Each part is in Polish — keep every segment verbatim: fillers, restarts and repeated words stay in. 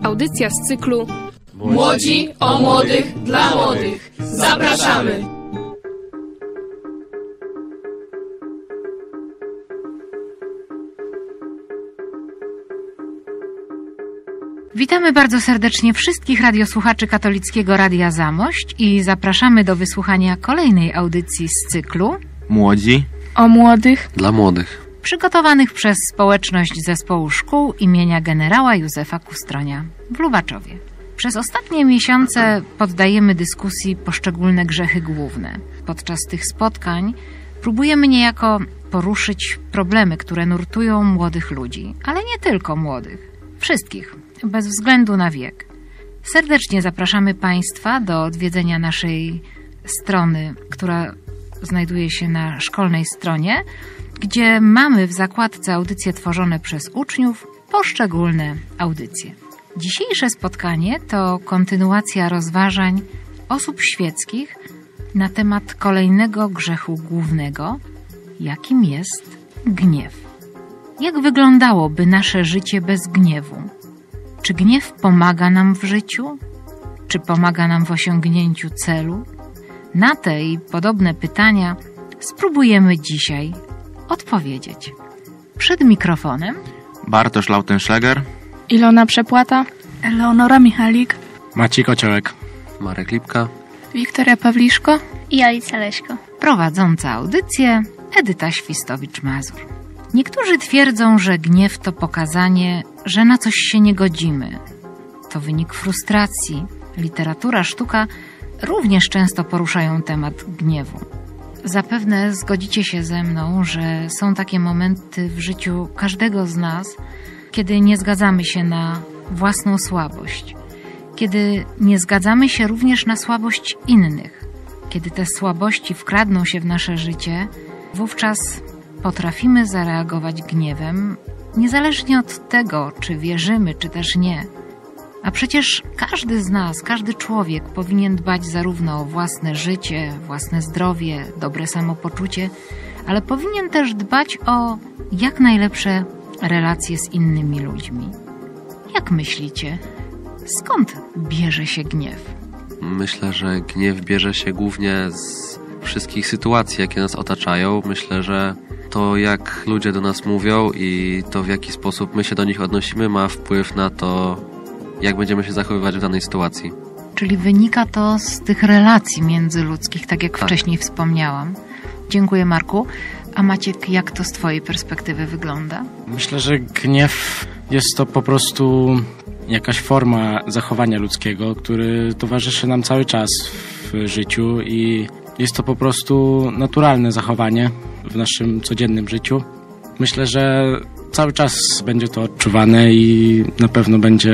Audycja z cyklu Młodzi o młodych dla młodych. Zapraszamy! Witamy bardzo serdecznie wszystkich radiosłuchaczy Katolickiego Radia Zamość i zapraszamy do wysłuchania kolejnej audycji z cyklu Młodzi o młodych dla młodych, przygotowanych przez społeczność zespołu szkół imienia generała Józefa Kustronia w Lubaczowie. Przez ostatnie miesiące poddajemy dyskusji poszczególne grzechy główne. Podczas tych spotkań próbujemy niejako poruszyć problemy, które nurtują młodych ludzi, ale nie tylko młodych, wszystkich, bez względu na wiek. Serdecznie zapraszamy Państwa do odwiedzenia naszej strony, która znajduje się na szkolnej stronie, gdzie mamy w zakładce audycje tworzone przez uczniów poszczególne audycje. Dzisiejsze spotkanie to kontynuacja rozważań osób świeckich na temat kolejnego grzechu głównego, jakim jest gniew. Jak wyglądałoby nasze życie bez gniewu? Czy gniew pomaga nam w życiu? Czy pomaga nam w osiągnięciu celu? Na te i podobne pytania spróbujemy dzisiaj odpowiedzieć. Przed mikrofonem Bartosz Lautenschläger, Ilona Przepłata, Eleonora Michalik, Maciej Kociołek, Marek Lipka, Wiktoria Pawliszko i Alicja Leśko. prowadząca audycję Edyta Świstowicz-Mazur. Niektórzy twierdzą, że gniew to pokazanie, że na coś się nie godzimy. To wynik frustracji. Literatura, sztuka również często poruszają temat gniewu. Zapewne zgodzicie się ze mną, że są takie momenty w życiu każdego z nas, kiedy nie zgadzamy się na własną słabość, kiedy nie zgadzamy się również na słabość innych, kiedy te słabości wkradną się w nasze życie, wówczas potrafimy zareagować gniewem, niezależnie od tego, czy wierzymy, czy też nie. A przecież każdy z nas, każdy człowiek powinien dbać zarówno o własne życie, własne zdrowie, dobre samopoczucie, ale powinien też dbać o jak najlepsze relacje z innymi ludźmi. Jak myślicie, skąd bierze się gniew? Myślę, że gniew bierze się głównie z wszystkich sytuacji, jakie nas otaczają. Myślę, że to, jak ludzie do nas mówią i to, w jaki sposób my się do nich odnosimy, ma wpływ na to, jak będziemy się zachowywać w danej sytuacji. Czyli wynika to z tych relacji międzyludzkich, tak jak Tak. wcześniej wspomniałam. Dziękuję, Marku. A Maciek, jak to z twojej perspektywy wygląda? Myślę, że gniew jest to po prostu jakaś forma zachowania ludzkiego, który towarzyszy nam cały czas w życiu i jest to po prostu naturalne zachowanie w naszym codziennym życiu. Myślę, że cały czas będzie to odczuwane i na pewno będzie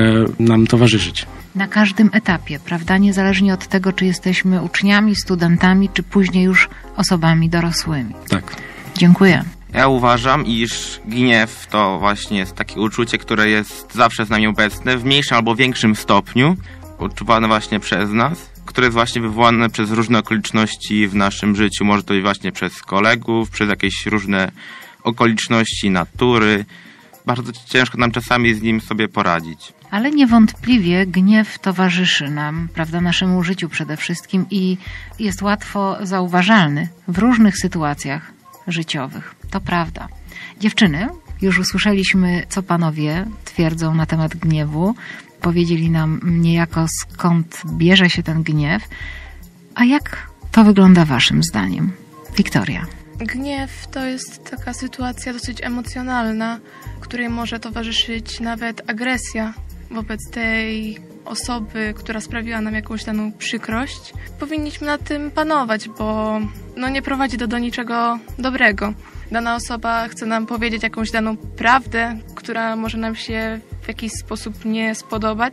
nam towarzyszyć. Na każdym etapie, prawda? Niezależnie od tego, czy jesteśmy uczniami, studentami, czy później już osobami dorosłymi. Tak. Dziękuję. Ja uważam, iż gniew to właśnie jest takie uczucie, które jest zawsze z nami obecne, w mniejszym albo większym stopniu, odczuwane właśnie przez nas, które jest właśnie wywołane przez różne okoliczności w naszym życiu. Może to być właśnie przez kolegów, przez jakieś różne okoliczności natury. Bardzo ciężko nam czasami z nim sobie poradzić. Ale niewątpliwie gniew towarzyszy nam, prawda, naszemu życiu przede wszystkim i jest łatwo zauważalny w różnych sytuacjach życiowych. To prawda. Dziewczyny, już usłyszeliśmy, co panowie twierdzą na temat gniewu. Powiedzieli nam niejako, skąd bierze się ten gniew. A jak to wygląda waszym zdaniem? Wiktoria. Gniew to jest taka sytuacja dosyć emocjonalna, której może towarzyszyć nawet agresja wobec tej osoby, która sprawiła nam jakąś daną przykrość. Powinniśmy nad tym panować, bo no nie prowadzi to do niczego dobrego. Dana osoba chce nam powiedzieć jakąś daną prawdę, która może nam się w jakiś sposób nie spodobać,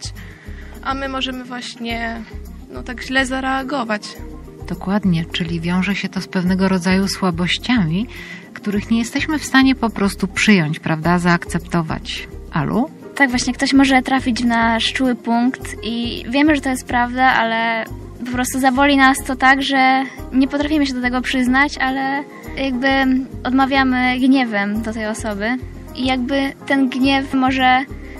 a my możemy właśnie no tak źle zareagować. Dokładnie, czyli wiąże się to z pewnego rodzaju słabościami, których nie jesteśmy w stanie po prostu przyjąć, prawda, zaakceptować. Alu? Tak, właśnie ktoś może trafić w nasz czuły punkt i wiemy, że to jest prawda, ale po prostu zaboli nas to tak, że nie potrafimy się do tego przyznać, ale jakby odmawiamy gniewem do tej osoby i jakby ten gniew może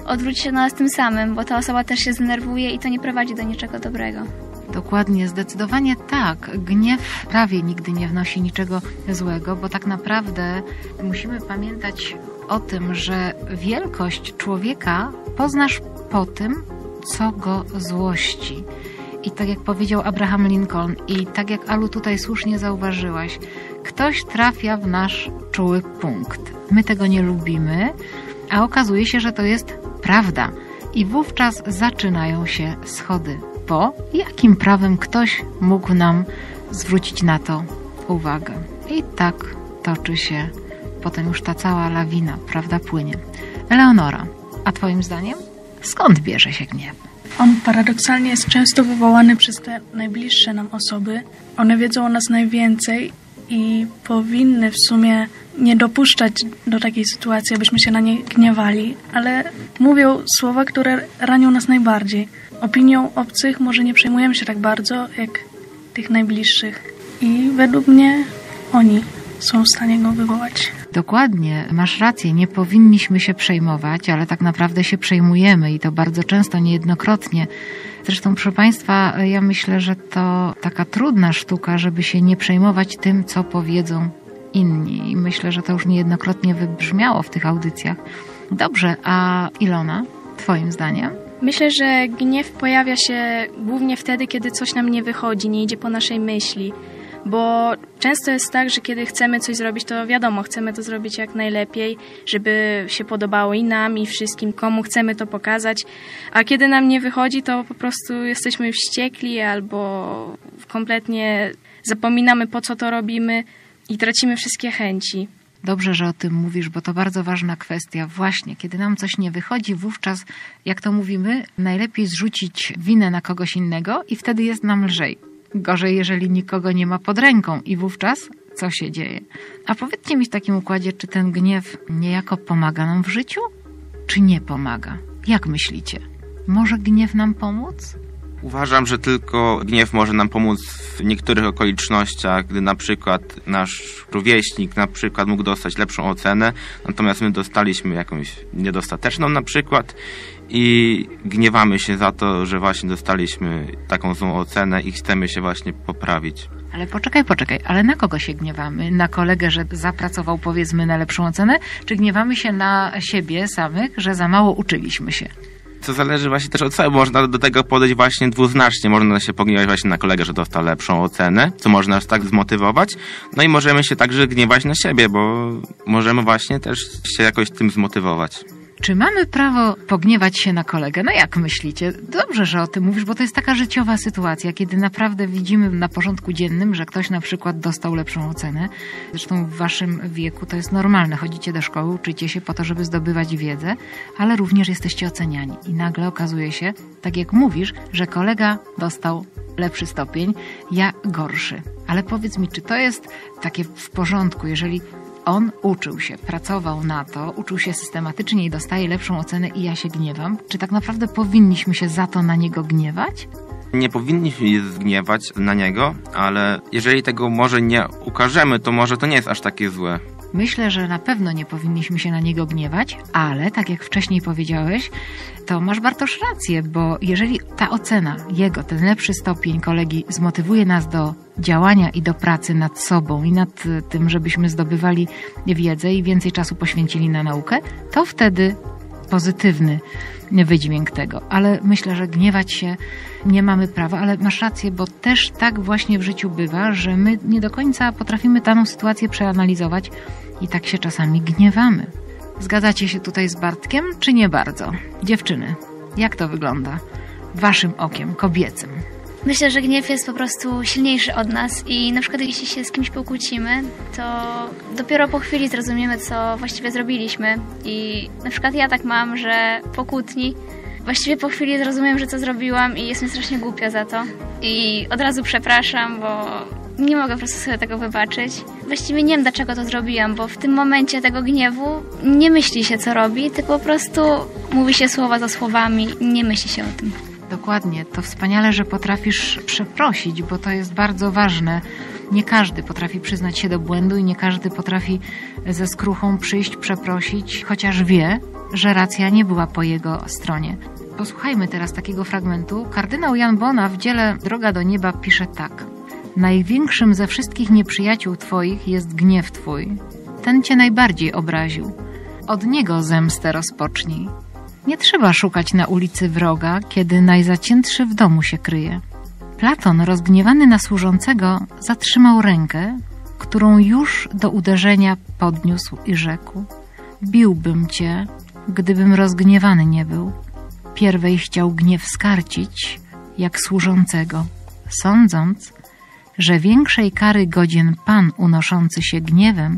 odwróci się na nas tym samym, bo ta osoba też się zdenerwuje i to nie prowadzi do niczego dobrego. Dokładnie, zdecydowanie tak. Gniew prawie nigdy nie wnosi niczego złego, bo tak naprawdę musimy pamiętać o tym, że wielkość człowieka poznasz po tym, co go złości. I tak jak powiedział Abraham Lincoln i tak jak Alu tutaj słusznie zauważyłaś, ktoś trafia w nasz czuły punkt. My tego nie lubimy, a okazuje się, że to jest prawda. I wówczas zaczynają się schody. Bo jakim prawem ktoś mógł nam zwrócić na to uwagę? I tak toczy się potem już ta cała lawina, prawda, płynie. Eleonora, a twoim zdaniem skąd bierze się gniew? On paradoksalnie jest często wywołany przez te najbliższe nam osoby. One wiedzą o nas najwięcej i powinny w sumie nie dopuszczać do takiej sytuacji, abyśmy się na nie gniewali, ale mówią słowa, które ranią nas najbardziej. Opinią obcych może nie przejmujemy się tak bardzo, jak tych najbliższych. I według mnie oni są w stanie go wywołać. Dokładnie, masz rację, nie powinniśmy się przejmować, ale tak naprawdę się przejmujemy i to bardzo często, niejednokrotnie. Zresztą, proszę Państwa, ja myślę, że to taka trudna sztuka, żeby się nie przejmować tym, co powiedzą inni. I myślę, że to już niejednokrotnie wybrzmiało w tych audycjach. Dobrze, a Ilona, twoim zdaniem? Myślę, że gniew pojawia się głównie wtedy, kiedy coś nam nie wychodzi, nie idzie po naszej myśli. Bo często jest tak, że kiedy chcemy coś zrobić, to wiadomo, chcemy to zrobić jak najlepiej, żeby się podobało i nam, i wszystkim, komu chcemy to pokazać. A kiedy nam nie wychodzi, to po prostu jesteśmy wściekli albo kompletnie zapominamy, po co to robimy i tracimy wszystkie chęci. Dobrze, że o tym mówisz, bo to bardzo ważna kwestia. Właśnie, kiedy nam coś nie wychodzi, wówczas, jak to mówimy, najlepiej zrzucić winę na kogoś innego i wtedy jest nam lżej. Gorzej, jeżeli nikogo nie ma pod ręką i wówczas co się dzieje? A powiedzcie mi w takim układzie, czy ten gniew niejako pomaga nam w życiu, czy nie pomaga? Jak myślicie? Może gniew nam pomóc? Uważam, że tylko gniew może nam pomóc w niektórych okolicznościach, gdy na przykład nasz rówieśnik na przykład mógł dostać lepszą ocenę, natomiast my dostaliśmy jakąś niedostateczną na przykład i gniewamy się za to, że właśnie dostaliśmy taką złą ocenę i chcemy się właśnie poprawić. Ale poczekaj, poczekaj, ale na kogo się gniewamy? Na kolegę, że zapracował powiedzmy na lepszą ocenę, czy gniewamy się na siebie samych, że za mało uczyliśmy się? To zależy właśnie też od sobie. Można do tego podejść właśnie dwuznacznie. Można się pogniewać właśnie na kolegę, że dostał lepszą ocenę, co może nas tak zmotywować. No i możemy się także gniewać na siebie, bo możemy właśnie też się jakoś tym zmotywować. Czy mamy prawo pogniewać się na kolegę? No jak myślicie? Dobrze, że o tym mówisz, bo to jest taka życiowa sytuacja, kiedy naprawdę widzimy na porządku dziennym, że ktoś na przykład dostał lepszą ocenę. Zresztą w waszym wieku to jest normalne. Chodzicie do szkoły, uczycie się po to, żeby zdobywać wiedzę, ale również jesteście oceniani. I nagle okazuje się, tak jak mówisz, że kolega dostał lepszy stopień, ja gorszy. Ale powiedz mi, czy to jest takie w porządku, jeżeli on uczył się, pracował na to, uczył się systematycznie i dostaje lepszą ocenę i ja się gniewam? Czy tak naprawdę powinniśmy się za to na niego gniewać? Nie powinniśmy się gniewać na niego, ale jeżeli tego może nie ukażemy, to może to nie jest aż takie złe. Myślę, że na pewno nie powinniśmy się na niego gniewać, ale tak jak wcześniej powiedziałeś, to masz, Bartosz, rację, bo jeżeli ta ocena jego, ten lepszy stopień kolegi zmotywuje nas do działania i do pracy nad sobą i nad tym, żebyśmy zdobywali wiedzę i więcej czasu poświęcili na naukę, to wtedy pozytywny wydźwięk tego. Ale myślę, że gniewać się nie mamy prawa, ale masz rację, bo też tak właśnie w życiu bywa, że my nie do końca potrafimy daną sytuację przeanalizować i tak się czasami gniewamy. Zgadzacie się tutaj z Bartkiem, czy nie bardzo? Dziewczyny, jak to wygląda waszym okiem kobiecym? Myślę, że gniew jest po prostu silniejszy od nas i na przykład jeśli się z kimś pokłócimy, to dopiero po chwili zrozumiemy, co właściwie zrobiliśmy. I na przykład ja tak mam, że po kłótni właściwie po chwili zrozumiem, że co zrobiłam i jestem strasznie głupia za to. I od razu przepraszam, bo nie mogę po prostu sobie tego wybaczyć. Właściwie nie wiem, dlaczego to zrobiłam, bo w tym momencie tego gniewu nie myśli się, co robi, tylko po prostu mówi się słowa za słowami i nie myśli się o tym. Dokładnie, to wspaniale, że potrafisz przeprosić, bo to jest bardzo ważne. Nie każdy potrafi przyznać się do błędu i nie każdy potrafi ze skruchą przyjść, przeprosić, chociaż wie, że racja nie była po jego stronie. Posłuchajmy teraz takiego fragmentu. Kardynał Jan Bona w dziele Droga do nieba pisze tak. Największym ze wszystkich nieprzyjaciół twoich jest gniew twój. Ten cię najbardziej obraził. Od niego zemstę rozpocznij. Nie trzeba szukać na ulicy wroga, kiedy najzaciętszy w domu się kryje. Platon, rozgniewany na służącego, zatrzymał rękę, którą już do uderzenia podniósł i rzekł: biłbym cię, gdybym rozgniewany nie był. Pierwej chciał gniew skarcić, jak służącego, sądząc, że większej kary godzien pan unoszący się gniewem,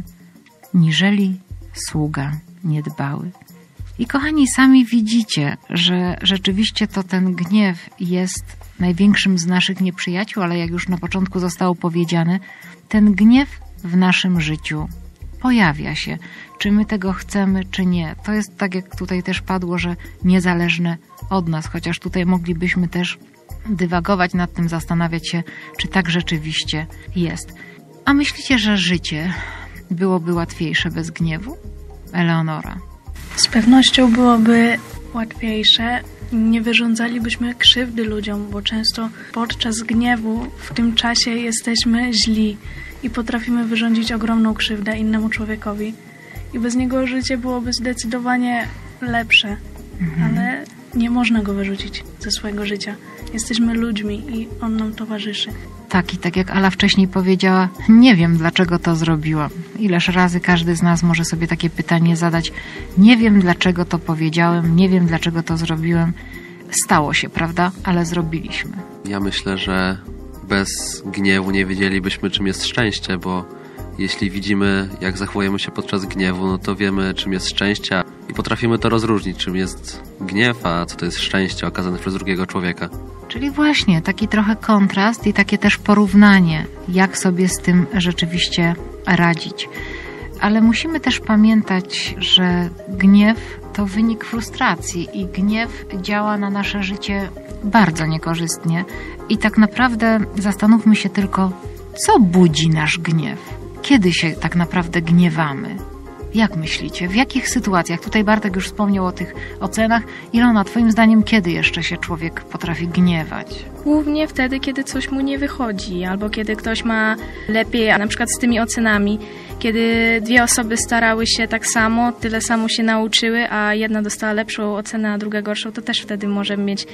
niżeli sługa niedbały. I kochani, sami widzicie, że rzeczywiście to ten gniew jest największym z naszych nieprzyjaciół, ale jak już na początku zostało powiedziane, ten gniew w naszym życiu pojawia się. Czy my tego chcemy, czy nie. To jest tak, jak tutaj też padło, że niezależne od nas, chociaż tutaj moglibyśmy też dywagować nad tym, zastanawiać się, czy tak rzeczywiście jest. A myślicie, że życie byłoby łatwiejsze bez gniewu? Eleonora. Z pewnością byłoby łatwiejsze. Nie wyrządzalibyśmy krzywdy ludziom, bo często podczas gniewu w tym czasie jesteśmy źli i potrafimy wyrządzić ogromną krzywdę innemu człowiekowi. I bez niego życie byłoby zdecydowanie lepsze, mhm. ale nie można go wyrzucić ze swojego życia. Jesteśmy ludźmi i on nam towarzyszy. Tak, i tak jak Ala wcześniej powiedziała, nie wiem, dlaczego to zrobiłam. Ileż razy każdy z nas może sobie takie pytanie zadać. Nie wiem, dlaczego to powiedziałem, nie wiem, dlaczego to zrobiłem. Stało się, prawda? Ale zrobiliśmy. Ja myślę, że bez gniewu nie wiedzielibyśmy, czym jest szczęście, bo jeśli widzimy, jak zachowujemy się podczas gniewu, no to wiemy, czym jest szczęście i potrafimy to rozróżnić, czym jest gniew, a co to jest szczęście okazane przez drugiego człowieka. Czyli właśnie taki trochę kontrast i takie też porównanie, jak sobie z tym rzeczywiście radzić. Ale musimy też pamiętać, że gniew to wynik frustracji i gniew działa na nasze życie bardzo niekorzystnie. I tak naprawdę zastanówmy się tylko, co budzi nasz gniew? Kiedy się tak naprawdę gniewamy? Jak myślicie? W jakich sytuacjach? Tutaj Bartek już wspomniał o tych ocenach. Ilona, twoim zdaniem, kiedy jeszcze się człowiek potrafi gniewać? Głównie wtedy, kiedy coś mu nie wychodzi, albo kiedy ktoś ma lepiej, a na przykład z tymi ocenami, kiedy dwie osoby starały się tak samo, tyle samo się nauczyły, a jedna dostała lepszą ocenę, a druga gorszą, to też wtedy możemy mieć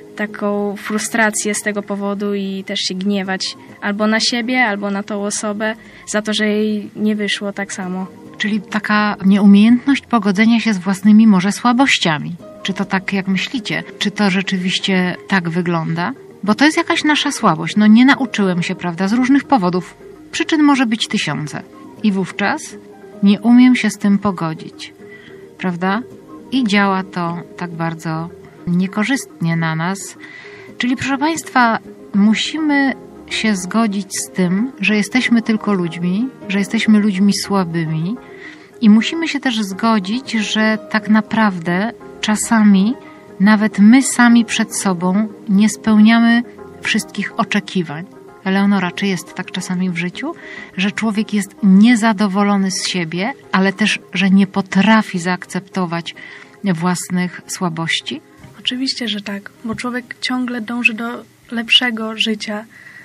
taką frustrację z tego powodu i też się gniewać albo na siebie, albo na tą osobę za to, że jej nie wyszło tak samo. Czyli taka nieumiejętność pogodzenia się z własnymi może słabościami. Czy to tak, jak myślicie? Czy to rzeczywiście tak wygląda? Bo to jest jakaś nasza słabość. No nie nauczyłem się, prawda, z różnych powodów. Przyczyn może być tysiące. I wówczas nie umiem się z tym pogodzić. Prawda? I działa to tak bardzo niekorzystnie na nas. Czyli, proszę Państwa, musimy się zgodzić z tym, że jesteśmy tylko ludźmi, że jesteśmy ludźmi słabymi i musimy się też zgodzić, że tak naprawdę czasami nawet my sami przed sobą nie spełniamy wszystkich oczekiwań. Eleonora, czy jest tak czasami w życiu, że człowiek jest niezadowolony z siebie, ale też, że nie potrafi zaakceptować własnych słabości? Oczywiście, że tak, bo człowiek ciągle dąży do lepszego życia,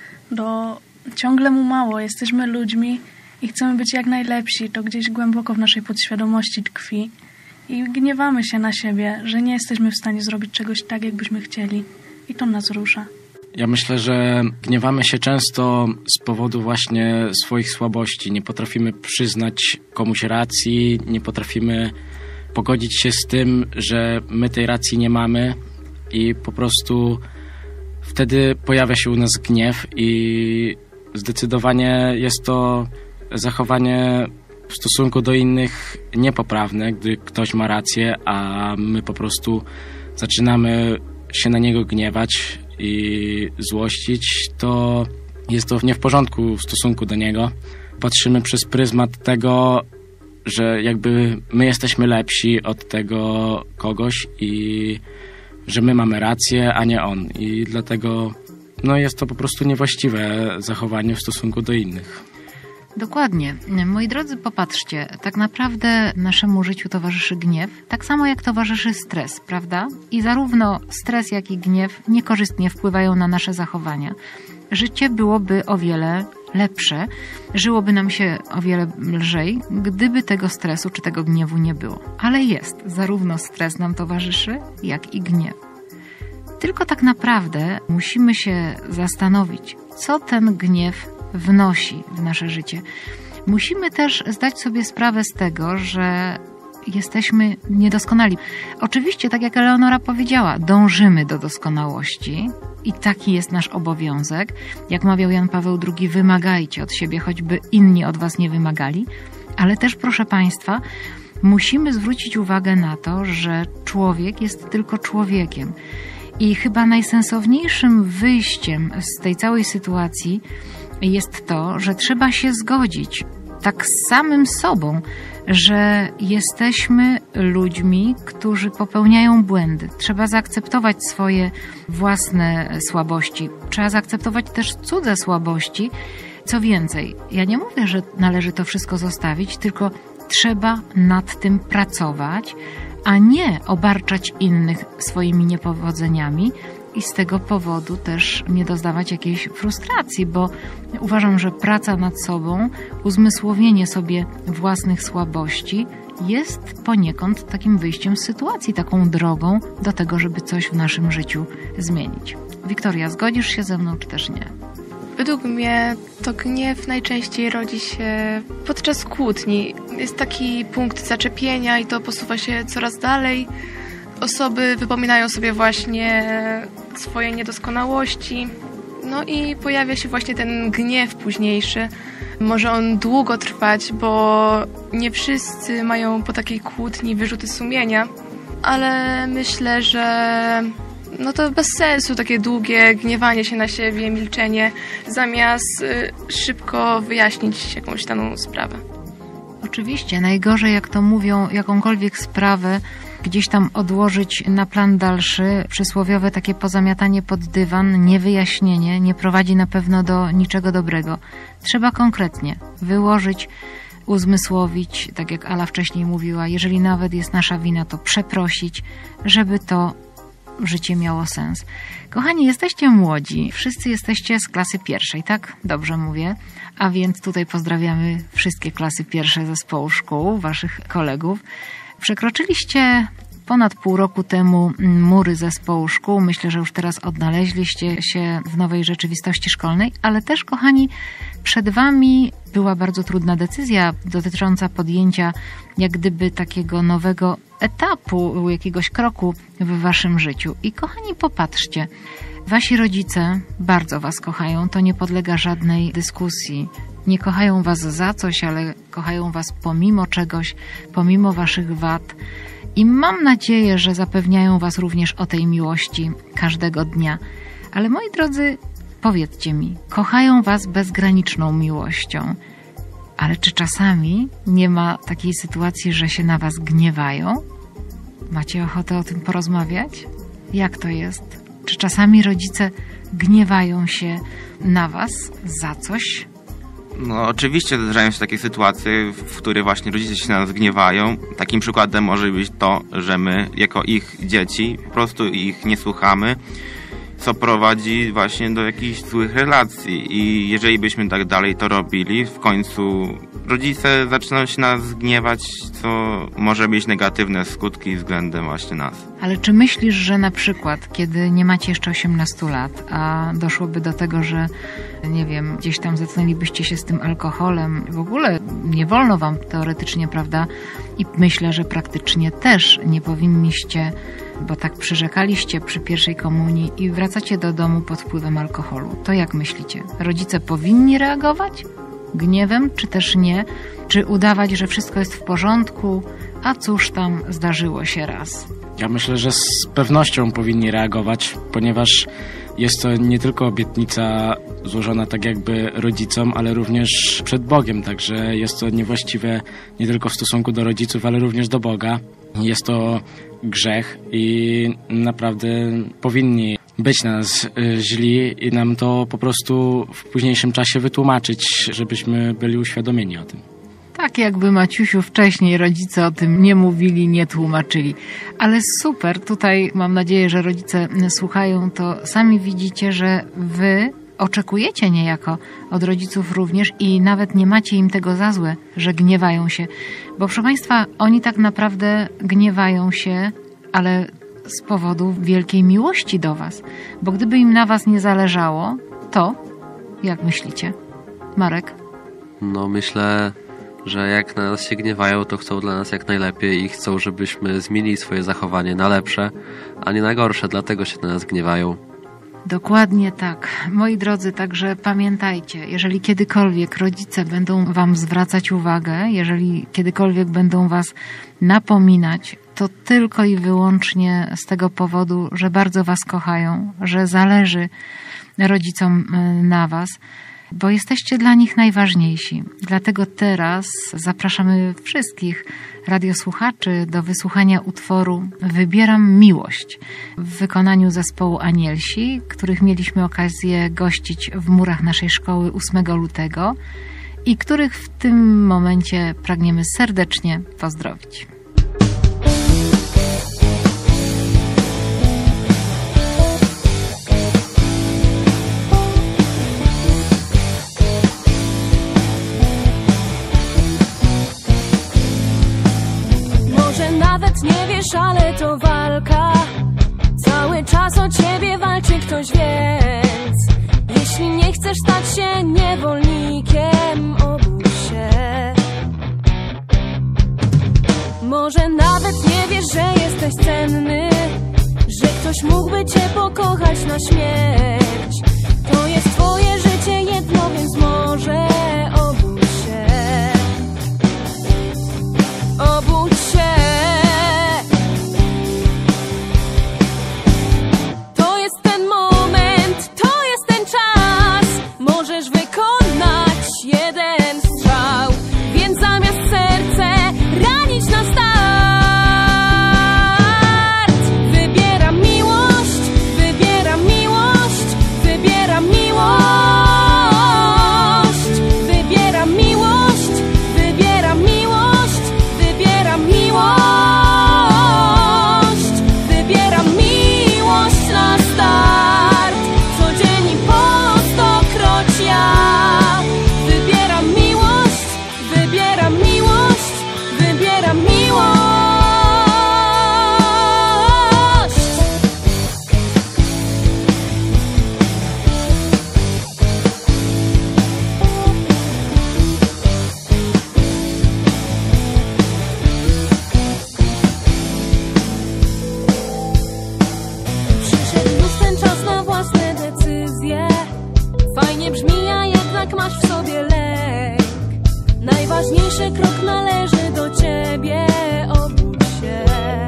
do ciągle mu mało. Jesteśmy ludźmi i chcemy być jak najlepsi. To gdzieś głęboko w naszej podświadomości tkwi. I gniewamy się na siebie, że nie jesteśmy w stanie zrobić czegoś tak, jakbyśmy chcieli. I to nas rusza. Ja myślę, że gniewamy się często z powodu właśnie swoich słabości. Nie potrafimy przyznać komuś racji, nie potrafimy pogodzić się z tym, że my tej racji nie mamy i po prostu wtedy pojawia się u nas gniew i zdecydowanie jest to zachowanie w stosunku do innych niepoprawne, gdy ktoś ma rację, a my po prostu zaczynamy się na niego gniewać i złościć, to jest to nie w porządku w stosunku do niego. Patrzymy przez pryzmat tego, że jakby my jesteśmy lepsi od tego kogoś i że my mamy rację, a nie on. I dlatego no, jest to po prostu niewłaściwe zachowanie w stosunku do innych. Dokładnie. Moi drodzy, popatrzcie, tak naprawdę naszemu życiu towarzyszy gniew, tak samo jak towarzyszy stres, prawda? I zarówno stres, jak i gniew niekorzystnie wpływają na nasze zachowania. Życie byłoby o wiele lepsze, żyłoby nam się o wiele lżej, gdyby tego stresu czy tego gniewu nie było. Ale jest, zarówno stres nam towarzyszy, jak i gniew. Tylko tak naprawdę musimy się zastanowić, co ten gniew wnosi w nasze życie. Musimy też zdać sobie sprawę z tego, że jesteśmy niedoskonali. Oczywiście, tak jak Eleonora powiedziała, dążymy do doskonałości i taki jest nasz obowiązek. Jak mawiał Jan Paweł drugi, wymagajcie od siebie, choćby inni od was nie wymagali. Ale też, proszę Państwa, musimy zwrócić uwagę na to, że człowiek jest tylko człowiekiem. I chyba najsensowniejszym wyjściem z tej całej sytuacji jest to, że trzeba się zgodzić tak z samym sobą, że jesteśmy ludźmi, którzy popełniają błędy. Trzeba zaakceptować swoje własne słabości. Trzeba zaakceptować też cudze słabości. Co więcej, ja nie mówię, że należy to wszystko zostawić, tylko trzeba nad tym pracować, a nie obarczać innych swoimi niepowodzeniami i z tego powodu też nie doznawać jakiejś frustracji, bo uważam, że praca nad sobą, uzmysłowienie sobie własnych słabości jest poniekąd takim wyjściem z sytuacji, taką drogą do tego, żeby coś w naszym życiu zmienić. Wiktoria, zgodzisz się ze mną, czy też nie? Według mnie to gniew najczęściej rodzi się podczas kłótni. Jest taki punkt zaczepienia i to posuwa się coraz dalej. Osoby wypominają sobie właśnie swoje niedoskonałości. No i pojawia się właśnie ten gniew późniejszy. Może on długo trwać, bo nie wszyscy mają po takiej kłótni wyrzuty sumienia. Ale myślę, że no to bez sensu takie długie gniewanie się na siebie, milczenie, zamiast y, szybko wyjaśnić jakąś daną sprawę. Oczywiście, najgorzej, jak to mówią, jakąkolwiek sprawę gdzieś tam odłożyć na plan dalszy, przysłowiowe takie pozamiatanie pod dywan, niewyjaśnienie nie prowadzi na pewno do niczego dobrego. Trzeba konkretnie wyłożyć, uzmysłowić, tak jak Ala wcześniej mówiła, jeżeli nawet jest nasza wina, to przeprosić, żeby to życie miało sens. Kochani, jesteście młodzi, wszyscy jesteście z klasy pierwszej, tak? Dobrze mówię. A więc tutaj pozdrawiamy wszystkie klasy pierwsze zespołu szkół, waszych kolegów. Przekroczyliście ponad pół roku temu mury zespołu szkół. Myślę, że już teraz odnaleźliście się w nowej rzeczywistości szkolnej, ale też, kochani, przed wami była bardzo trudna decyzja dotycząca podjęcia jak gdyby takiego nowego etapu, jakiegoś kroku w waszym życiu. I kochani, popatrzcie, wasi rodzice bardzo was kochają, to nie podlega żadnej dyskusji. Nie kochają was za coś, ale kochają was pomimo czegoś, pomimo waszych wad. I mam nadzieję, że zapewniają was również o tej miłości każdego dnia. Ale moi drodzy, powiedzcie mi, kochają was bezgraniczną miłością. Ale czy czasami nie ma takiej sytuacji, że się na was gniewają? Macie ochotę o tym porozmawiać? Jak to jest? Czy czasami rodzice gniewają się na was za coś? No oczywiście zdarzają się takie sytuacje, w których właśnie rodzice się na nas gniewają. Takim przykładem może być to, że my jako ich dzieci po prostu ich nie słuchamy, co prowadzi właśnie do jakichś złych relacji. I jeżeli byśmy tak dalej to robili, w końcu rodzice zaczynają się nas gniewać, co może mieć negatywne skutki względem właśnie nas. Ale czy myślisz, że na przykład, kiedy nie macie jeszcze osiemnastu lat, a doszłoby do tego, że nie wiem, gdzieś tam zetknęlibyście się z tym alkoholem, w ogóle nie wolno wam teoretycznie, prawda? I myślę, że praktycznie też nie powinniście, bo tak przyrzekaliście przy pierwszej komunii i wracacie do domu pod wpływem alkoholu. To jak myślicie? Rodzice powinni reagować? Gniewem, czy też nie? Czy udawać, że wszystko jest w porządku, a cóż tam, zdarzyło się raz? Ja myślę, że z pewnością powinni reagować, ponieważ jest to nie tylko obietnica złożona tak jakby rodzicom, ale również przed Bogiem, także jest to niewłaściwe nie tylko w stosunku do rodziców, ale również do Boga. Jest to grzech i naprawdę powinni być na nas y, źli i nam to po prostu w późniejszym czasie wytłumaczyć, żebyśmy byli uświadomieni o tym. Tak jakby, Maciusiu, wcześniej rodzice o tym nie mówili, nie tłumaczyli. Ale super, tutaj mam nadzieję, że rodzice słuchają, to sami widzicie, że wy oczekujecie niejako od rodziców również i nawet nie macie im tego za złe, że gniewają się. Bo proszę Państwa, oni tak naprawdę gniewają się, ale z powodu wielkiej miłości do was. Bo gdyby im na was nie zależało, to jak myślicie? Marek? No myślę, że jak na nas się gniewają, to chcą dla nas jak najlepiej i chcą, żebyśmy zmienili swoje zachowanie na lepsze, a nie na gorsze, dlatego się na nas gniewają. Dokładnie tak. Moi drodzy, także pamiętajcie, jeżeli kiedykolwiek rodzice będą wam zwracać uwagę, jeżeli kiedykolwiek będą was napominać, to tylko i wyłącznie z tego powodu, że bardzo was kochają, że zależy rodzicom na was, bo jesteście dla nich najważniejsi. Dlatego teraz zapraszamy wszystkich radiosłuchaczy do wysłuchania utworu Wybieram miłość w wykonaniu zespołu Anielsi, których mieliśmy okazję gościć w murach naszej szkoły ósmego lutego i których w tym momencie pragniemy serdecznie pozdrowić. Nawet nie wiesz, ale to walka. Cały czas o ciebie walczy ktoś, więc jeśli nie chcesz stać się niewolnikiem, obudź się. Może nawet nie wiesz, że jesteś cenny, że ktoś mógłby cię pokochać na śmierć. To jest twoje życie jedno, więc może obudź się. Obudź się. Jeden strzał, więc zamiast serce ranić na start, wybieram miłość, wybieram miłość, wybieram miłość, wybieram miłość, wybieram miłość, wybieram miłość, wybieram miłość na start, co dzień i po stokroć ja. Wybieram miłość, wybieram miłość, wybieram miłość. Przyszedł już ten czas na własne decyzje. Fajnie brzmi, a jednak masz w sobie lęk. Najważniejszy krok należy do ciebie, obudź się.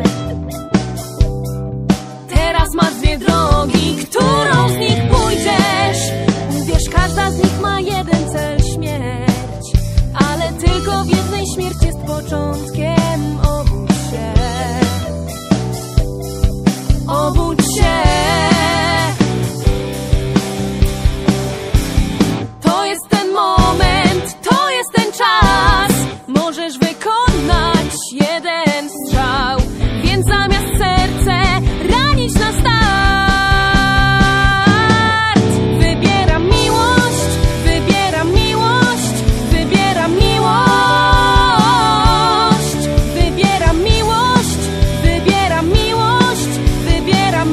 Teraz masz dwie drogi, którą z nich pójdziesz. Uwierz, każda z nich ma jeden cel, śmierć. Ale tylko w jednej śmierć jest początkiem, obudź się. Obudź się. To jest ten moment, to jest ten czas. Możesz wykonać jeden strzał, więc zamiast serce ranić na start, wybieram miłość, wybieram miłość, wybieram miłość, wybieram miłość, wybieram miłość, wybieram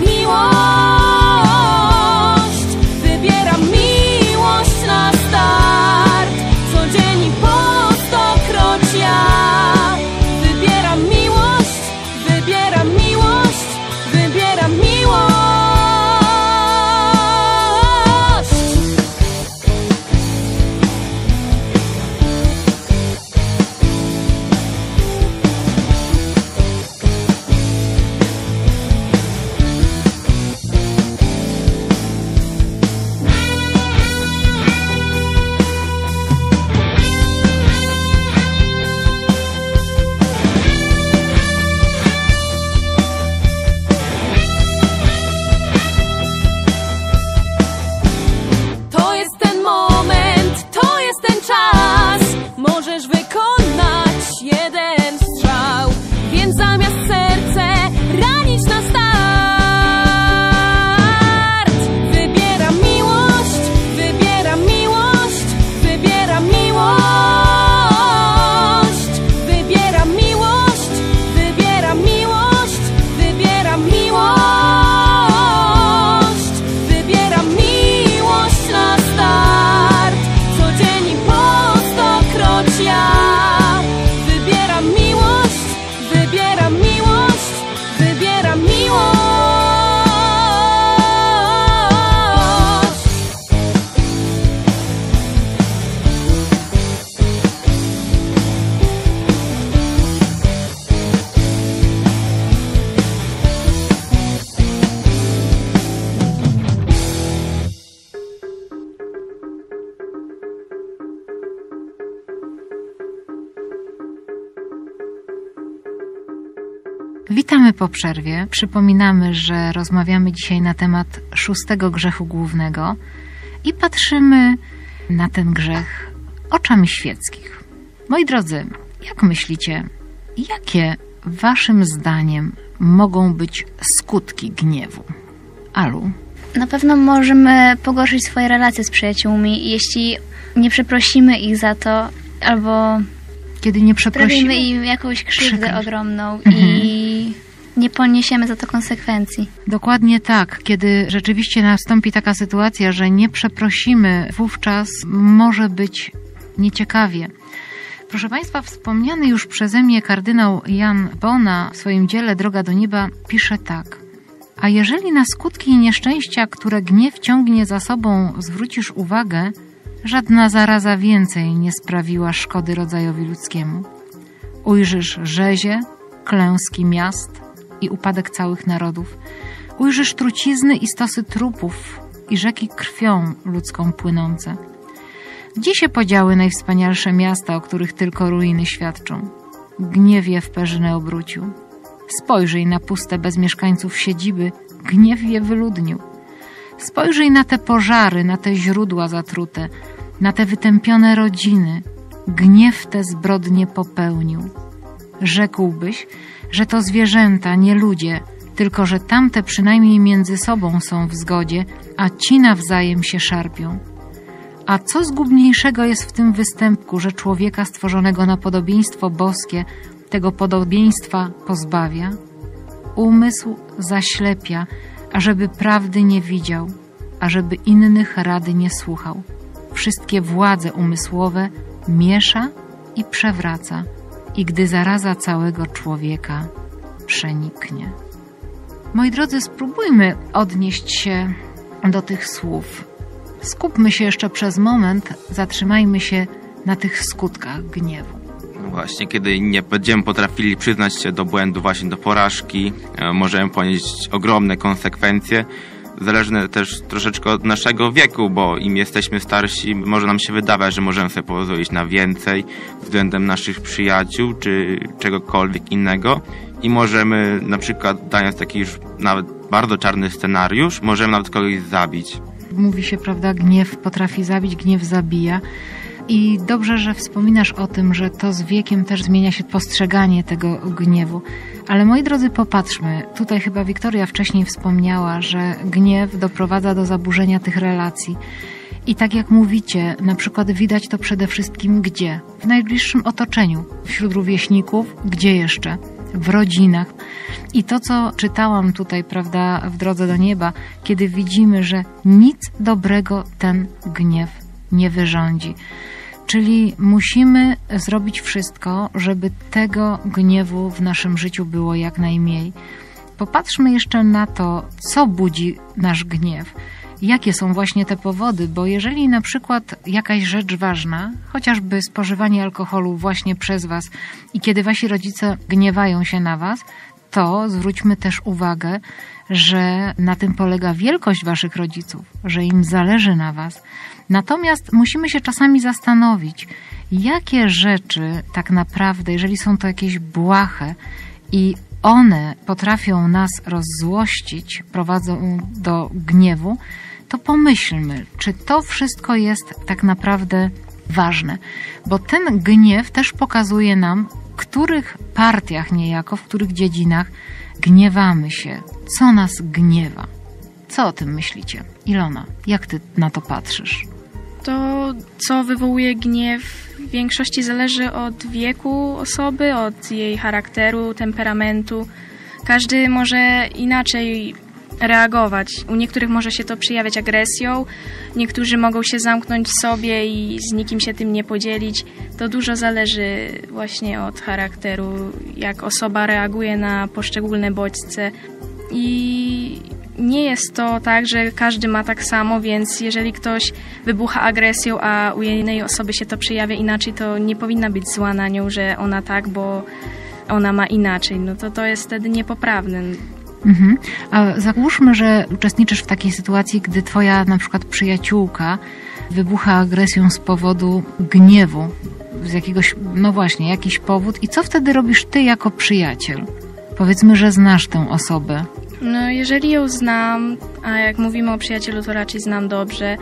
Wracamy po przerwie. Przypominamy, że rozmawiamy dzisiaj na temat szóstego grzechu głównego i patrzymy na ten grzech oczami świeckich. Moi drodzy, jak myślicie, jakie waszym zdaniem mogą być skutki gniewu? Alu? Na pewno możemy pogorszyć swoje relacje z przyjaciółmi, jeśli nie przeprosimy ich za to, albo kiedy nie przeprosimy, zrobimy im jakąś krzywdę Przekręć. ogromną Mhm. i nie poniesiemy za to konsekwencji. Dokładnie tak. Kiedy rzeczywiście nastąpi taka sytuacja, że nie przeprosimy, wówczas może być nieciekawie. Proszę Państwa, wspomniany już przeze mnie kardynał Jan Bona w swoim dziele Droga do nieba pisze tak. A jeżeli na skutki nieszczęścia, które gniew ciągnie za sobą, zwrócisz uwagę, żadna zaraza więcej nie sprawiła szkody rodzajowi ludzkiemu. Ujrzysz rzezie, klęski miast i upadek całych narodów. Ujrzysz trucizny i stosy trupów i rzeki krwią ludzką płynące. Gdzie się podziały najwspanialsze miasta, o których tylko ruiny świadczą? Gniew je w perzynę obrócił. Spojrzyj na puste bez mieszkańców siedziby, gniew je wyludnił. Spojrzyj na te pożary, na te źródła zatrute, na te wytępione rodziny. Gniew te zbrodnie popełnił. Rzekłbyś, że to zwierzęta, nie ludzie, tylko że tamte przynajmniej między sobą są w zgodzie, a ci nawzajem się szarpią. A co zgubniejszego jest w tym występku, że człowieka stworzonego na podobieństwo boskie tego podobieństwa pozbawia? Umysł zaślepia, ażeby prawdy nie widział, ażeby innych rady nie słuchał. Wszystkie władze umysłowe miesza i przewraca, i gdy zaraza całego człowieka przeniknie. Moi drodzy, spróbujmy odnieść się do tych słów. Skupmy się jeszcze przez moment, zatrzymajmy się na tych skutkach gniewu. Właśnie, kiedy nie będziemy potrafili przyznać się do błędu, właśnie do porażki, e, możemy ponieść ogromne konsekwencje, zależne też troszeczkę od naszego wieku, bo im jesteśmy starsi, może nam się wydawać, że możemy sobie pozwolić na więcej względem naszych przyjaciół, czy czegokolwiek innego i możemy na przykład, dając taki już nawet bardzo czarny scenariusz, możemy nawet kogoś zabić. Mówi się, prawda, gniew potrafi zabić, gniew zabija. I dobrze, że wspominasz o tym, że to z wiekiem też zmienia się postrzeganie tego gniewu. Ale moi drodzy, popatrzmy. Tutaj chyba Wiktoria wcześniej wspomniała, że gniew doprowadza do zaburzenia tych relacji. I tak jak mówicie, na przykład widać to przede wszystkim gdzie? W najbliższym otoczeniu, wśród rówieśników, gdzie jeszcze? W rodzinach. I to, co czytałam tutaj, prawda, w Drodze do nieba, kiedy widzimy, że nic dobrego ten gniew nie wyrządzi. Czyli musimy zrobić wszystko, żeby tego gniewu w naszym życiu było jak najmniej. Popatrzmy jeszcze na to, co budzi nasz gniew. Jakie są właśnie te powody, bo jeżeli na przykład jakaś rzecz ważna, chociażby spożywanie alkoholu właśnie przez was i kiedy wasi rodzice gniewają się na was, to zwróćmy też uwagę, że na tym polega wielkość waszych rodziców, że im zależy na was. Natomiast musimy się czasami zastanowić, jakie rzeczy tak naprawdę, jeżeli są to jakieś błahe i one potrafią nas rozzłościć, prowadzą do gniewu, to pomyślmy, czy to wszystko jest tak naprawdę ważne. Bo ten gniew też pokazuje nam, w których partiach niejako, w których dziedzinach gniewamy się, co nas gniewa. Co o tym myślicie? Ilona, jak ty na to patrzysz? To, co wywołuje gniew, w większości zależy od wieku osoby, od jej charakteru, temperamentu. Każdy może inaczej reagować. U niektórych może się to przejawiać agresją, niektórzy mogą się zamknąć w sobie i z nikim się tym nie podzielić. To dużo zależy właśnie od charakteru, jak osoba reaguje na poszczególne bodźce. I nie jest to tak, że każdy ma tak samo, więc jeżeli ktoś wybucha agresją, a u innej osoby się to przejawia inaczej, to nie powinna być zła na nią, że ona tak, bo ona ma inaczej. No to to jest wtedy niepoprawne. Mhm. A załóżmy, że uczestniczysz w takiej sytuacji, gdy twoja na przykład przyjaciółka wybucha agresją z powodu gniewu, z jakiegoś, no właśnie, jakiś powód. I co wtedy robisz ty jako przyjaciel? Powiedzmy, że znasz tę osobę. No, jeżeli ją znam, a jak mówimy o przyjacielu, to raczej znam dobrze,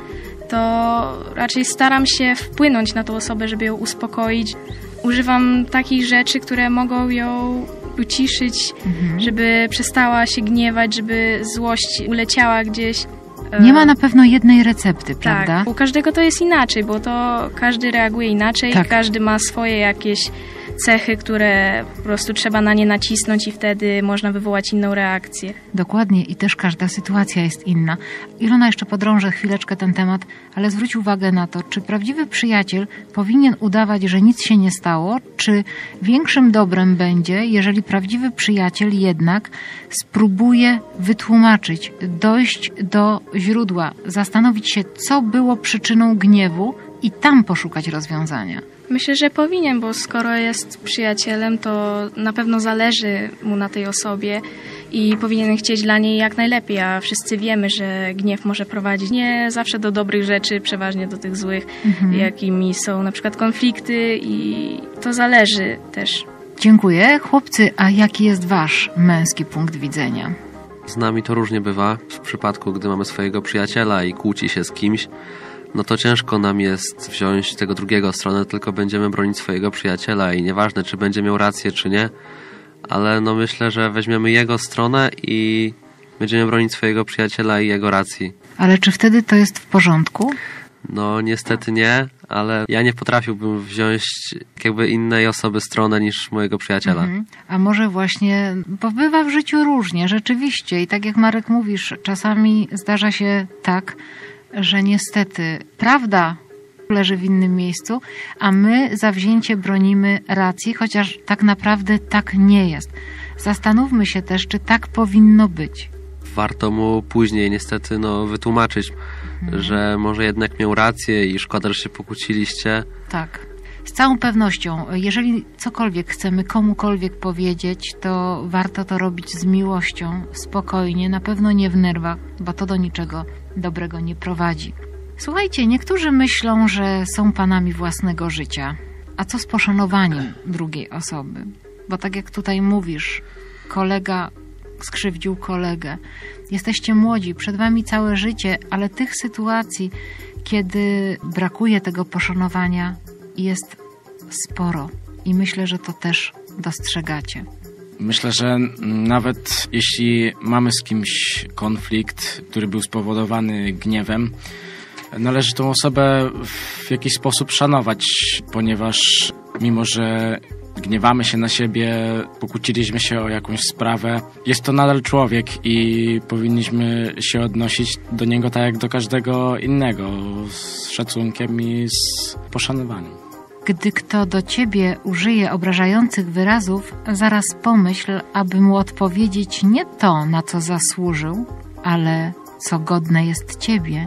to raczej staram się wpłynąć na tą osobę, żeby ją uspokoić. Używam takich rzeczy, które mogą ją uciszyć, mhm. żeby przestała się gniewać, żeby złość uleciała gdzieś. Nie ma na pewno jednej recepty, prawda? Tak, u każdego to jest inaczej, bo to każdy reaguje inaczej, tak. Każdy ma swoje jakieś cechy, które po prostu trzeba na nie nacisnąć i wtedy można wywołać inną reakcję. Dokładnie i też każda sytuacja jest inna. Ilona jeszcze podrążę chwileczkę ten temat, ale zwróć uwagę na to, czy prawdziwy przyjaciel powinien udawać, że nic się nie stało, czy większym dobrem będzie, jeżeli prawdziwy przyjaciel jednak spróbuje wytłumaczyć, dojść do źródła, zastanowić się, co było przyczyną gniewu i tam poszukać rozwiązania. Myślę, że powinien, bo skoro jest przyjacielem, to na pewno zależy mu na tej osobie i powinien chcieć dla niej jak najlepiej, a wszyscy wiemy, że gniew może prowadzić nie zawsze do dobrych rzeczy, przeważnie do tych złych, mhm. jakimi są na przykład konflikty i to zależy też. Dziękuję. Chłopcy, a jaki jest wasz męski punkt widzenia? Z nami to różnie bywa. W przypadku, gdy mamy swojego przyjaciela i kłóci się z kimś, no to ciężko nam jest wziąć tego drugiego stronę, tylko będziemy bronić swojego przyjaciela i nieważne, czy będzie miał rację, czy nie, ale no myślę, że weźmiemy jego stronę i będziemy bronić swojego przyjaciela i jego racji. Ale czy wtedy to jest w porządku? No niestety nie, ale ja nie potrafiłbym wziąć jakby innej osoby stronę niż mojego przyjaciela. Mhm. A może właśnie, bo bywa w życiu różnie, rzeczywiście i tak jak Marek mówisz, czasami zdarza się tak, że niestety prawda leży w innym miejscu, a my zawzięcie bronimy racji, chociaż tak naprawdę tak nie jest. Zastanówmy się też, czy tak powinno być. Warto mu później niestety no, wytłumaczyć, hmm. że może jednak miał rację i szkoda, że się pokłóciliście. Tak. Z całą pewnością, jeżeli cokolwiek chcemy komukolwiek powiedzieć, to warto to robić z miłością, spokojnie, na pewno nie w nerwach, bo to do niczego dobrego nie prowadzi. Słuchajcie, niektórzy myślą, że są panami własnego życia. A co z poszanowaniem drugiej osoby? Bo tak jak tutaj mówisz, kolega skrzywdził kolegę. Jesteście młodzi, przed wami całe życie, ale tych sytuacji, kiedy brakuje tego poszanowania, jest sporo. I myślę, że to też dostrzegacie. Myślę, że nawet jeśli mamy z kimś konflikt, który był spowodowany gniewem, należy tą osobę w jakiś sposób szanować, ponieważ mimo, że gniewamy się na siebie, pokłóciliśmy się o jakąś sprawę, jest to nadal człowiek i powinniśmy się odnosić do niego tak jak do każdego innego, z szacunkiem i z poszanowaniem. Gdy kto do ciebie użyje obrażających wyrazów, zaraz pomyśl, aby mu odpowiedzieć nie to, na co zasłużył, ale co godne jest ciebie.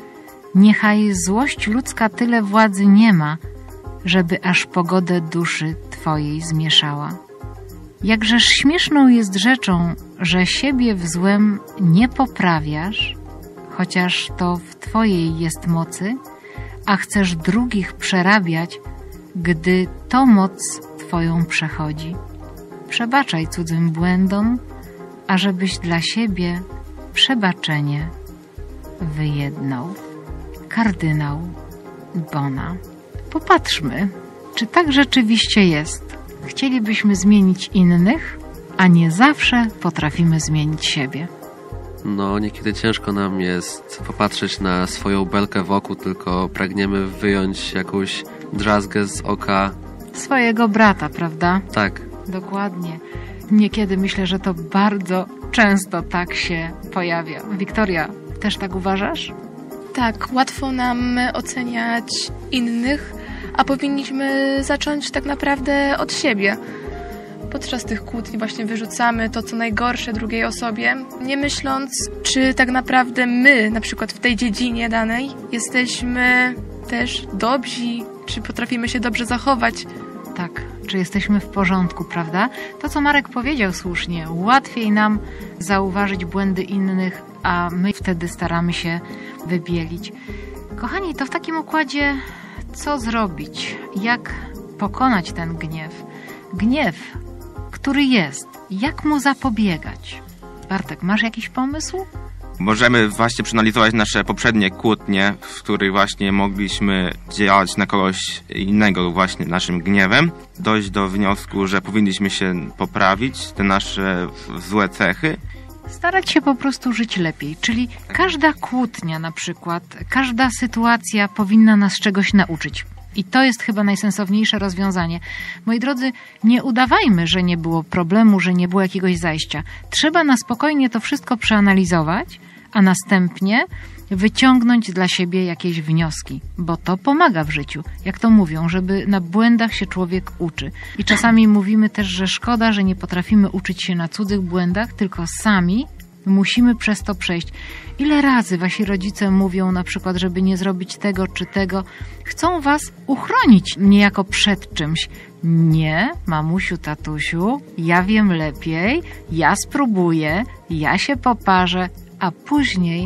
Niechaj złość ludzka tyle władzy nie ma, żeby aż pogodę duszy twojej zmieszała. Jakżeż śmieszną jest rzeczą, że siebie w złem nie poprawiasz, chociaż to w twojej jest mocy, a chcesz drugich przerabiać, gdy to moc twoją przechodzi. Przebaczaj cudzym błędom, ażebyś dla siebie przebaczenie wyjednał. Kardynał Bona. Popatrzmy, czy tak rzeczywiście jest. Chcielibyśmy zmienić innych, a nie zawsze potrafimy zmienić siebie. No, niekiedy ciężko nam jest popatrzeć na swoją belkę wokół, tylko pragniemy wyjąć jakąś drzazgę z oka swojego brata, prawda? Tak. Dokładnie. Niekiedy myślę, że to bardzo często tak się pojawia. Wiktoria, też tak uważasz? Tak, łatwo nam oceniać innych, a powinniśmy zacząć tak naprawdę od siebie. Podczas tych kłótni właśnie wyrzucamy to, co najgorsze drugiej osobie, nie myśląc, czy tak naprawdę my, na przykład w tej dziedzinie danej, jesteśmy też dobrzy, czy potrafimy się dobrze zachować. Tak, czy jesteśmy w porządku, prawda? To, co Marek powiedział słusznie, łatwiej nam zauważyć błędy innych, a my wtedy staramy się wybielić. Kochani, to w takim układzie co zrobić? Jak pokonać ten gniew? Gniew który jest. Jak mu zapobiegać? Bartek, masz jakiś pomysł? Możemy właśnie przeanalizować nasze poprzednie kłótnie, w których właśnie mogliśmy działać na kogoś innego właśnie naszym gniewem. Dojść do wniosku, że powinniśmy się poprawić, te nasze złe cechy. Starać się po prostu żyć lepiej, czyli każda kłótnia na przykład, każda sytuacja powinna nas czegoś nauczyć. I to jest chyba najsensowniejsze rozwiązanie. Moi drodzy, nie udawajmy, że nie było problemu, że nie było jakiegoś zajścia. Trzeba na spokojnie to wszystko przeanalizować, a następnie wyciągnąć dla siebie jakieś wnioski, bo to pomaga w życiu. Jak to mówią, żeby na błędach się człowiek uczy. I czasami mówimy też, że szkoda, że nie potrafimy uczyć się na cudzych błędach, tylko sami musimy przez to przejść. Ile razy wasi rodzice mówią na przykład, żeby nie zrobić tego czy tego, chcą was uchronić niejako przed czymś. Nie, mamusiu, tatusiu, ja wiem lepiej, ja spróbuję, ja się poparzę, a później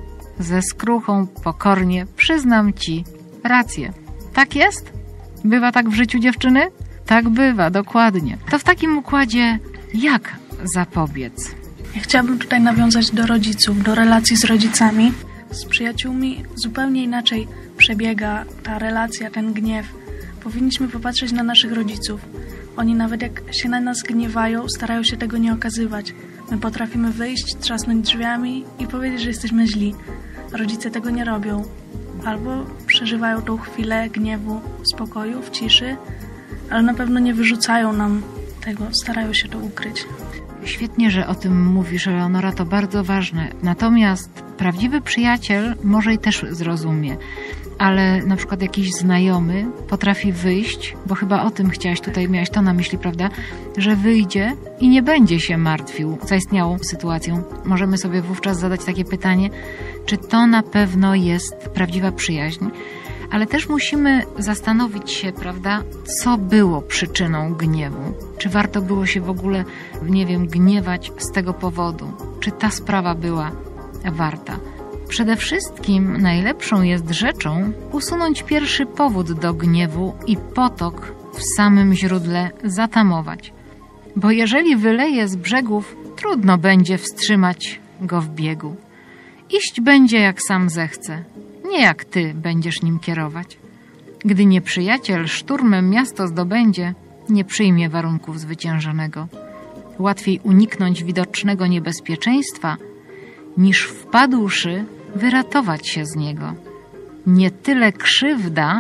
ze skruchą pokornie przyznam ci rację. Tak jest? Bywa tak w życiu dziewczyny? Tak bywa, dokładnie. To w takim układzie jak zapobiec? Ja chciałabym tutaj nawiązać do rodziców, do relacji z rodzicami. Z przyjaciółmi zupełnie inaczej przebiega ta relacja, ten gniew. Powinniśmy popatrzeć na naszych rodziców. Oni nawet jak się na nas gniewają, starają się tego nie okazywać. My potrafimy wyjść, trzasnąć drzwiami i powiedzieć, że jesteśmy źli. Rodzice tego nie robią. Albo przeżywają tą chwilę gniewu w spokoju, w ciszy, ale na pewno nie wyrzucają nam tego, starają się to ukryć. Świetnie, że o tym mówisz, Eleonora, to bardzo ważne. Natomiast prawdziwy przyjaciel może i też zrozumie, ale na przykład jakiś znajomy potrafi wyjść, bo chyba o tym chciałaś, tutaj miałaś to na myśli, prawda, że wyjdzie i nie będzie się martwił zaistniałą sytuacją. Możemy sobie wówczas zadać takie pytanie, czy to na pewno jest prawdziwa przyjaźń, ale też musimy zastanowić się, prawda, co było przyczyną gniewu. Czy warto było się w ogóle, nie wiem, gniewać z tego powodu? Czy ta sprawa była warta? Przede wszystkim najlepszą jest rzeczą usunąć pierwszy powód do gniewu i potok w samym źródle zatamować. Bo jeżeli wyleje z brzegów, trudno będzie wstrzymać go w biegu. Iść będzie jak sam zechce, nie jak ty będziesz nim kierować. Gdy nieprzyjaciel szturmem miasto zdobędzie, nie przyjmie warunków zwyciężonego. Łatwiej uniknąć widocznego niebezpieczeństwa, niż wpadłszy wyratować się z niego. Nie tyle krzywda,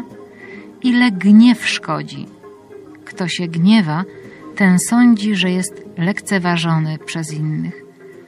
ile gniew szkodzi. Kto się gniewa, ten sądzi, że jest lekceważony przez innych.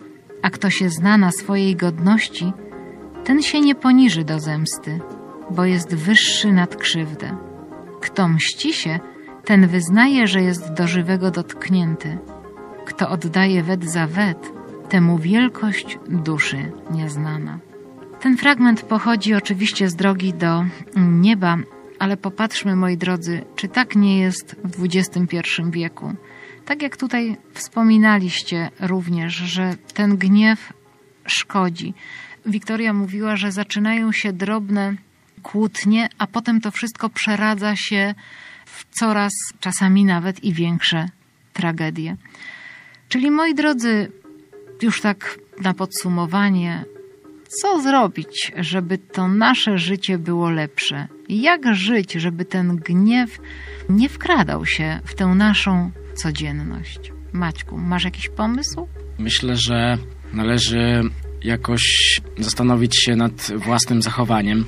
A kto się zna na swojej godności, ten się nie poniży do zemsty, bo jest wyższy nad krzywdę. Kto mści się, ten wyznaje, że jest do żywego dotknięty. Kto oddaje wet za wet, temu wielkość duszy nieznana. Ten fragment pochodzi oczywiście z drogi do nieba, ale popatrzmy, moi drodzy, czy tak nie jest w dwudziestym pierwszym wieku. Tak jak tutaj wspominaliście również, że ten gniew szkodzi. Wiktoria mówiła, że zaczynają się drobne kłótnie, a potem to wszystko przeradza się w coraz, czasami nawet i większe tragedie. Czyli, moi drodzy, już tak na podsumowanie, co zrobić, żeby to nasze życie było lepsze? Jak żyć, żeby ten gniew nie wkradał się w tę naszą codzienność? Maćku, masz jakiś pomysł? Myślę, że należy jakoś zastanowić się nad własnym zachowaniem,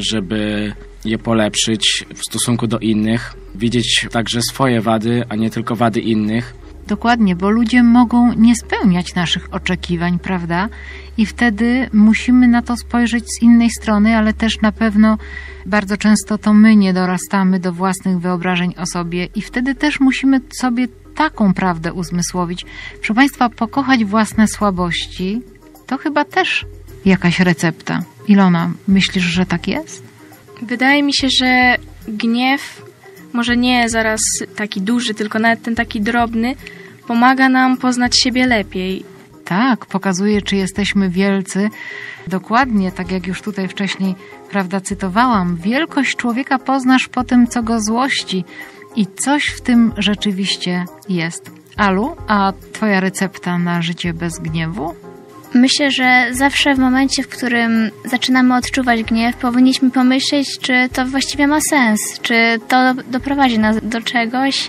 żeby je polepszyć w stosunku do innych, widzieć także swoje wady, a nie tylko wady innych. Dokładnie, bo ludzie mogą nie spełniać naszych oczekiwań, prawda? I wtedy musimy na to spojrzeć z innej strony, ale też na pewno bardzo często to my nie dorastamy do własnych wyobrażeń o sobie i wtedy też musimy sobie taką prawdę uzmysłowić. Proszę Państwa, pokochać własne słabości to chyba też jakaś recepta. Ilona, myślisz, że tak jest? Wydaje mi się, że gniew, może nie zaraz taki duży, tylko nawet ten taki drobny, pomaga nam poznać siebie lepiej. Tak, pokazuje, czy jesteśmy wielcy. Dokładnie, tak jak już tutaj wcześniej, prawda, cytowałam. Wielkość człowieka poznasz po tym, co go złości. I coś w tym rzeczywiście jest. Alu, a twoja recepta na życie bez gniewu? Myślę, że zawsze w momencie, w którym zaczynamy odczuwać gniew, powinniśmy pomyśleć, czy to właściwie ma sens, czy to doprowadzi nas do czegoś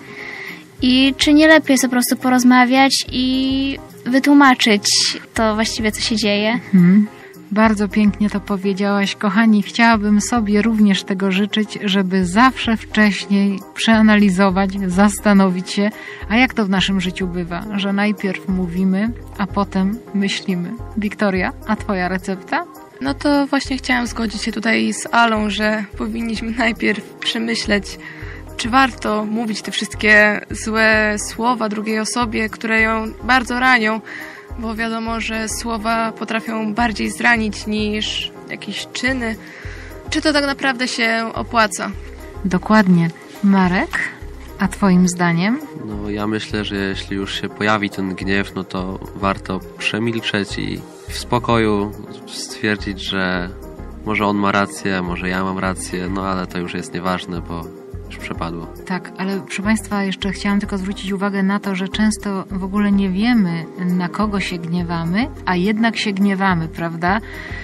i czy nie lepiej jest po prostu porozmawiać i wytłumaczyć to właściwie, co się dzieje. Hmm. Bardzo pięknie to powiedziałaś. Kochani, chciałabym sobie również tego życzyć, żeby zawsze wcześniej przeanalizować, zastanowić się, a jak to w naszym życiu bywa, że najpierw mówimy, a potem myślimy. Wiktoria, a twoja recepta? No to właśnie chciałam zgodzić się tutaj z Alą, że powinniśmy najpierw przemyśleć, czy warto mówić te wszystkie złe słowa drugiej osobie, które ją bardzo ranią, bo wiadomo, że słowa potrafią bardziej zranić niż jakieś czyny. Czy to tak naprawdę się opłaca? Dokładnie. Marek, a twoim zdaniem? No ja myślę, że jeśli już się pojawi ten gniew, no to warto przemilczeć i w spokoju stwierdzić, że może on ma rację, może ja mam rację, no ale to już jest nieważne, bo już przepadło. Tak, ale proszę Państwa, jeszcze chciałam tylko zwrócić uwagę na to, że często w ogóle nie wiemy, na kogo się gniewamy, a jednak się gniewamy, prawda?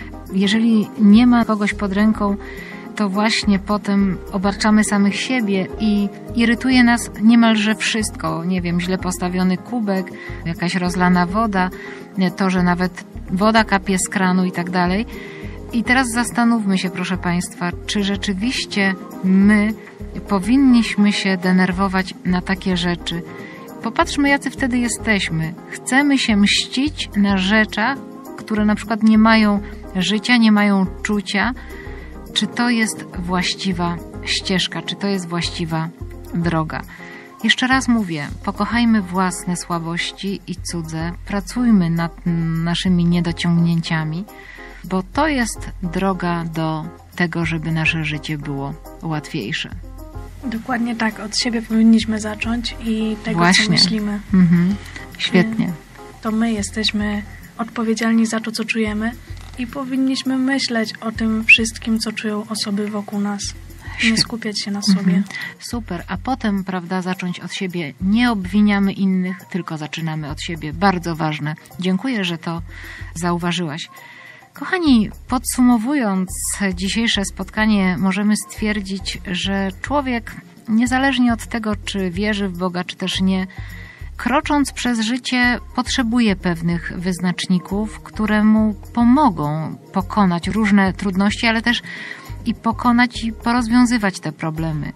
Jeżeli nie ma kogoś pod ręką, to właśnie potem obarczamy samych siebie i irytuje nas niemalże wszystko. Nie wiem, źle postawiony kubek, jakaś rozlana woda, to, że nawet woda kapie z kranu i tak dalej. I teraz zastanówmy się, proszę Państwa, czy rzeczywiście my powinniśmy się denerwować na takie rzeczy. Popatrzmy, jacy wtedy jesteśmy. Chcemy się mścić na rzeczach, które na przykład nie mają życia, nie mają czucia. Czy to jest właściwa ścieżka, czy to jest właściwa droga? Jeszcze raz mówię, pokochajmy własne słabości i cudze, pracujmy nad naszymi niedociągnięciami, bo to jest droga do tego, żeby nasze życie było łatwiejsze. Dokładnie tak, od siebie powinniśmy zacząć i tego, Właśnie. co myślimy. Mhm. Świetnie. To my jesteśmy odpowiedzialni za to, co czujemy i powinniśmy myśleć o tym wszystkim, co czują osoby wokół nas. Nie skupiać się na sobie. Mhm. Super, a potem, prawda, zacząć od siebie. Nie obwiniamy innych, tylko zaczynamy od siebie. Bardzo ważne. Dziękuję, że to zauważyłaś. Kochani, podsumowując dzisiejsze spotkanie, możemy stwierdzić, że człowiek, niezależnie od tego, czy wierzy w Boga, czy też nie, krocząc przez życie, potrzebuje pewnych wyznaczników, które mu pomogą pokonać różne trudności, ale też i pokonać i porozwiązywać te problemy.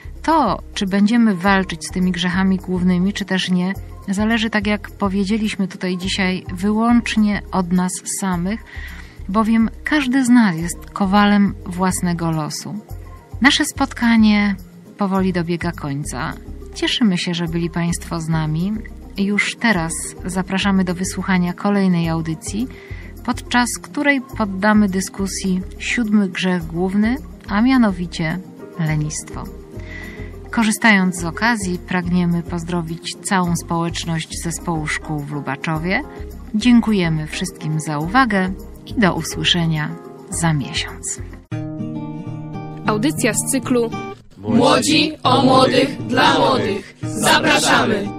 To, czy będziemy walczyć z tymi grzechami głównymi, czy też nie, zależy, tak jak powiedzieliśmy tutaj dzisiaj, wyłącznie od nas samych, bowiem każdy z nas jest kowalem własnego losu. Nasze spotkanie powoli dobiega końca. Cieszymy się, że byli Państwo z nami. Już teraz zapraszamy do wysłuchania kolejnej audycji, podczas której poddamy dyskusji siódmy grzech główny, a mianowicie lenistwo. Korzystając z okazji, pragniemy pozdrowić całą społeczność Zespołu Szkół w Lubaczowie. Dziękujemy wszystkim za uwagę i do usłyszenia za miesiąc. Audycja z cyklu Młodzi o młodych dla młodych. Zapraszamy!